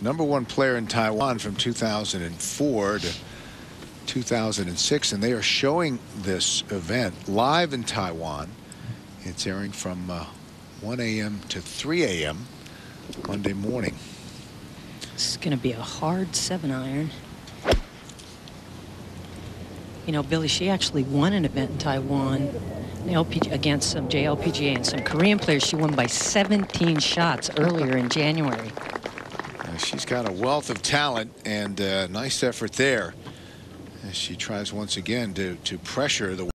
#1 player in Taiwan from 2004 to 2006, and they are showing this event live in Taiwan. It's airing from 1 a.m. to 3 a.m. Monday morning. This is going to be a hard 7-iron. You know, Billy, she actually won an event in Taiwan against some JLPGA and some Korean players. She won by 17 shots earlier in January. She's got a wealth of talent, and nice effort there as she tries once again to pressure the